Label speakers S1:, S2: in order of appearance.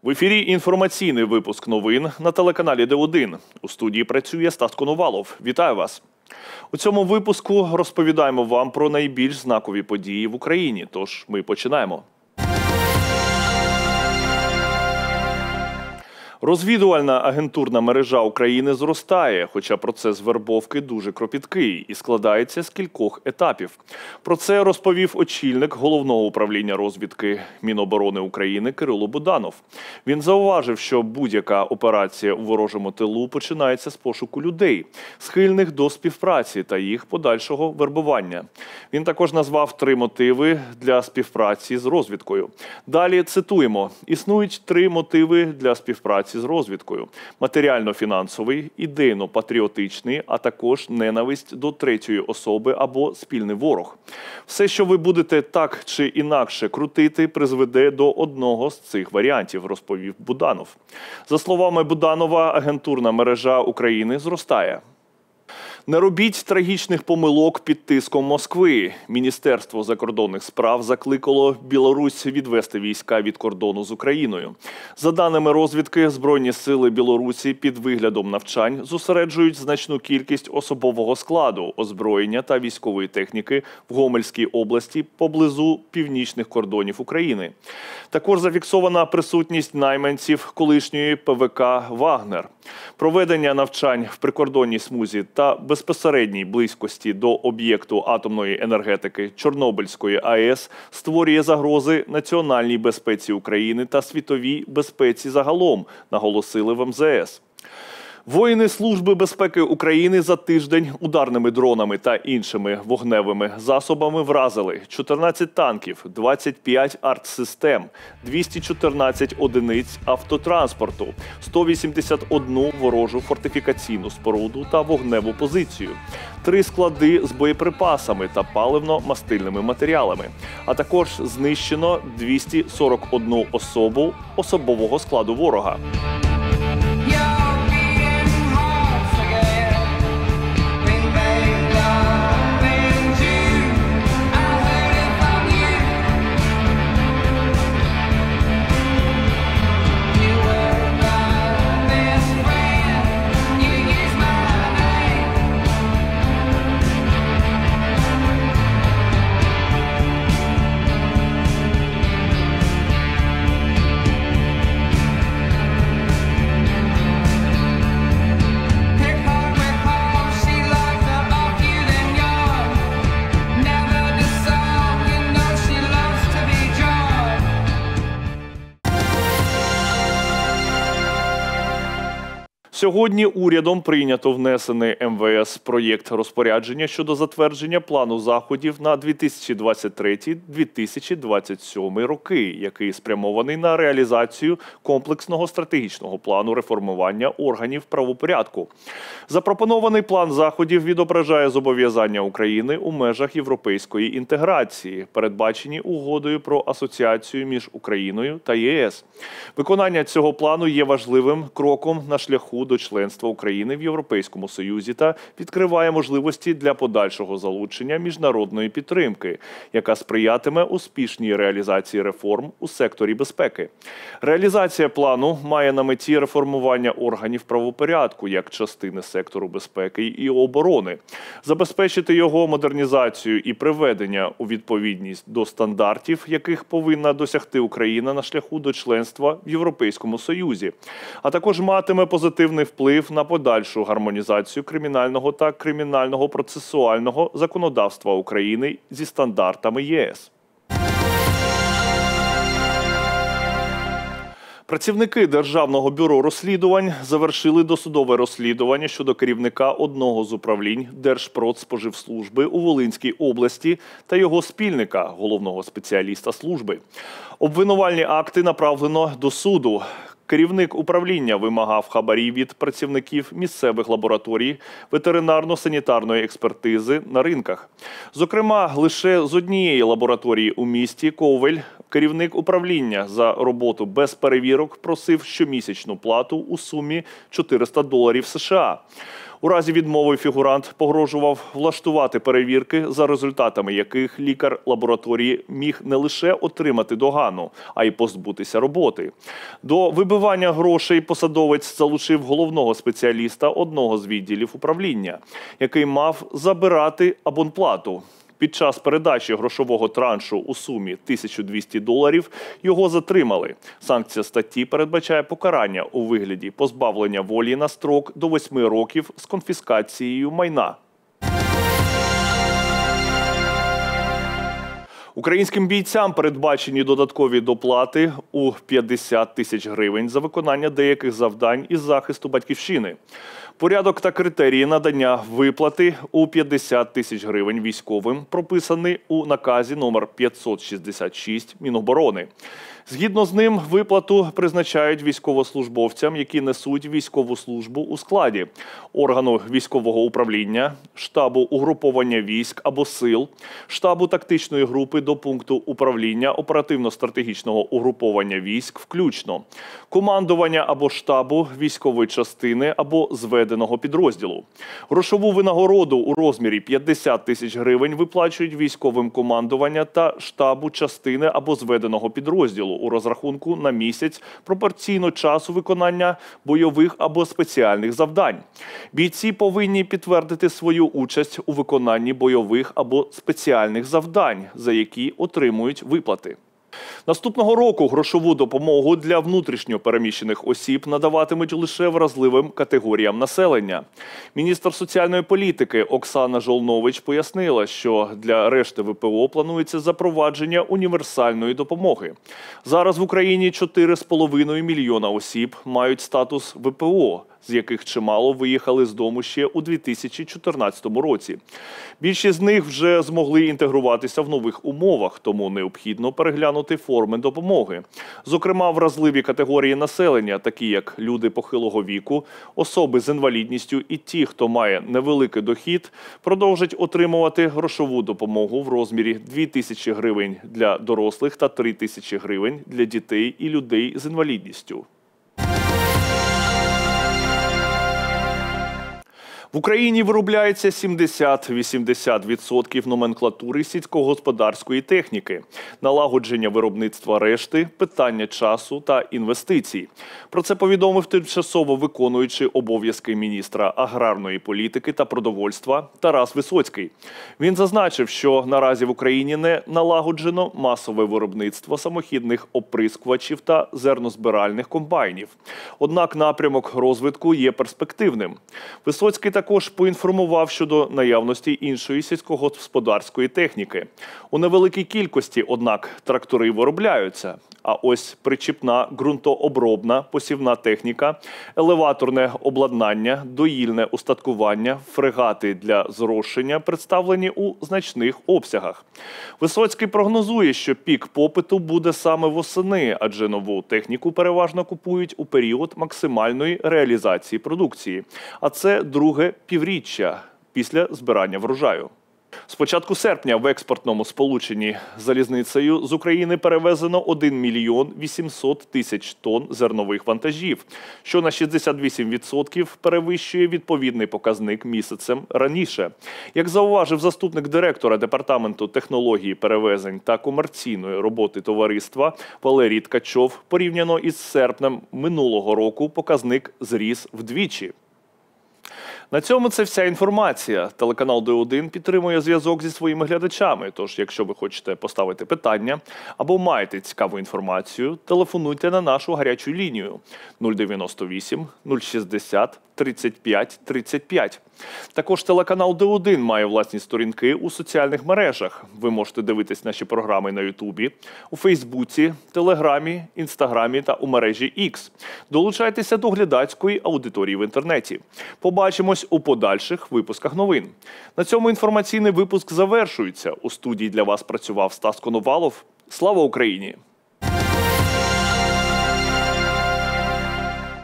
S1: В ефірі інформаційний випуск новин на телеканалі Д1. У студії працює Стас Коновалов. Вітаю вас! У цьому випуску розповідаємо вам про найбільш знакові події в Україні. Тож ми починаємо. Розвідувальна агентурна мережа України зростає, хоча процес вербовки дуже кропіткий і складається з кількох етапів. Про це розповів очільник Головного управління розвідки Міноборони України Кирило Буданов. Він зауважив, що будь-яка операція у ворожому тилу починається з пошуку людей, схильних до співпраці та їх подальшого вербування. Він також назвав 3 мотиви для співпраці з розвідкою. Далі цитуємо: «Існують 3 мотиви для співпраці з розвідкою: матеріально-фінансовий, ідейно-патріотичний, а також ненависть до третьої особи або спільний ворог. Все, що ви будете так чи інакше крутити, призведе до одного з цих варіантів», – розповів Буданов. За словами Буданова, агентурна мережа України зростає. Не робіть трагічних помилок під тиском Москви. Міністерство закордонних справ закликало Білорусь відвести війська від кордону з Україною. За даними розвідки, Збройні сили Білорусі під виглядом навчань зосереджують значну кількість особового складу, озброєння та військової техніки в Гомельській області поблизу північних кордонів України. Також зафіксована присутність найманців колишньої ПВК «Вагнер». Проведення навчань в прикордонній смузі та безпосередній близькості до об'єкту атомної енергетики Чорнобильської АЕС створює загрози національній безпеці України та світовій безпеці загалом, наголосили в МЗС. Воїни Служби безпеки України за тиждень ударними дронами та іншими вогневими засобами вразили 14 танків, 25 артсистем, 214 одиниць автотранспорту, 181 ворожу фортифікаційну споруду та вогневу позицію, 3 склади з боєприпасами та паливно-мастильними матеріалами, а також знищено 241 особу особового складу ворога. Сьогодні урядом прийнято внесений МВС проєкт розпорядження щодо затвердження плану заходів на 2023-2027 роки, який спрямований на реалізацію комплексного стратегічного плану реформування органів правопорядку. Запропонований план заходів відображає зобов'язання України у межах європейської інтеграції, передбачені угодою про асоціацію між Україною та ЄС. Виконання цього плану є важливим кроком на шляху до членства України в Європейському Союзі та відкриває можливості для подальшого залучення міжнародної підтримки, яка сприятиме успішній реалізації реформ у секторі безпеки. Реалізація плану має на меті реформування органів правопорядку як частини сектору безпеки і оборони, забезпечити його модернізацію і приведення у відповідність до стандартів, яких повинна досягти Україна на шляху до членства в Європейському Союзі, а також матиме позитивний вплив на подальшу гармонізацію кримінального та кримінального процесуального законодавства України зі стандартами ЄС. Працівники Державного бюро розслідувань завершили досудове розслідування щодо керівника одного з управлінь Держпродспоживслужби у Волинській області та його спільника, головного спеціаліста служби. Обвинувальні акти направлено до суду. Керівник управління вимагав хабарів від працівників місцевих лабораторій ветеринарно-санітарної експертизи на ринках. Зокрема, лише з однієї лабораторії у місті Ковель керівник управління за роботу без перевірок просив щомісячну плату у сумі $400 США. У разі відмови фігурант погрожував влаштувати перевірки, за результатами яких лікар лабораторії міг не лише отримати догану, а й позбутися роботи. До вибивання грошей посадовець залучив головного спеціаліста одного з відділів управління, який мав забирати абонплату. Під час передачі грошового траншу у сумі $1200 його затримали. Санкція статті передбачає покарання у вигляді позбавлення волі на строк до 8 років з конфіскацією майна. Українським бійцям передбачені додаткові доплати у 50 тисяч гривень за виконання деяких завдань із захисту батьківщини. Порядок та критерії надання виплати у 50 тисяч гривень військовим прописані у наказі номер 566 Міноборони. Згідно з ним, виплату призначають військовослужбовцям, які несуть військову службу у складі органу військового управління, штабу угруповання військ або сил, штабу тактичної групи до пункту управління оперативно-стратегічного угруповання військ включно, командування або штабу військової частини або зведеного підрозділу. Грошову винагороду у розмірі 50 тисяч гривень виплачують військовим командування та штабу частини або зведеного підрозділу у розрахунку на місяць пропорційно часу виконання бойових або спеціальних завдань. Бійці повинні підтвердити свою участь у виконанні бойових або спеціальних завдань, за які отримують виплати. Наступного року грошову допомогу для внутрішньо переміщених осіб надаватимуть лише вразливим категоріям населення. Міністр соціальної політики Оксана Жолнович пояснила, що для решти ВПО планується запровадження універсальної допомоги. Зараз в Україні 4,5 мільйона осіб мають статус ВПО, з яких чимало виїхали з дому ще у 2014 році. Більшість з них вже змогли інтегруватися в нових умовах, тому необхідно переглянути форми допомоги. Зокрема, вразливі категорії населення, такі як люди похилого віку, особи з інвалідністю і ті, хто має невеликий дохід, продовжать отримувати грошову допомогу в розмірі 2 тисячі гривень для дорослих та 3 тисячі гривень для дітей і людей з інвалідністю. В Україні виробляється 70–80% номенклатури сільськогосподарської техніки, налагодження виробництва решти, питання часу та інвестицій. Про це повідомив тимчасово виконуючий обов'язки міністра аграрної політики та продовольства Тарас Висоцький. Він зазначив, що наразі в Україні не налагоджено масове виробництво самохідних оприскувачів та зернозбиральних комбайнів. Однак напрямок розвитку є перспективним. Висоцький також поінформував щодо наявності іншої сільськогосподарської техніки. У невеликій кількості, однак, трактори виробляються. А ось причіпна ґрунтообробна посівна техніка, елеваторне обладнання, доїльне устаткування, фрегати для зрошення представлені у значних обсягах. Висоцький прогнозує, що пік попиту буде саме восени, адже нову техніку переважно купують у період максимальної реалізації продукції. А це друге півріччя після збирання врожаю. З початку серпня в експортному сполученні залізницею з України перевезено 1 мільйон 800 тисяч тонн зернових вантажів, що на 68% перевищує відповідний показник місяцем раніше. Як зауважив заступник директора Департаменту технології перевезень та комерційної роботи товариства Валерій Ткачов, порівняно із серпнем минулого року показник зріс вдвічі. На цьому це вся інформація. Телеканал Д1 підтримує зв'язок зі своїми глядачами, тож якщо ви хочете поставити питання або маєте цікаву інформацію, телефонуйте на нашу гарячу лінію 098 060 35 35. Також телеканал Д1 має власні сторінки у соціальних мережах. Ви можете дивитись наші програми на Ютубі, у Фейсбуці, Телеграмі, Інстаграмі та у мережі X. Долучайтеся до глядацької аудиторії в інтернеті. Побачимось у подальших випусках новин. На цьому інформаційний випуск завершується. У студії для вас працював Стас Коновалов. Слава Україні!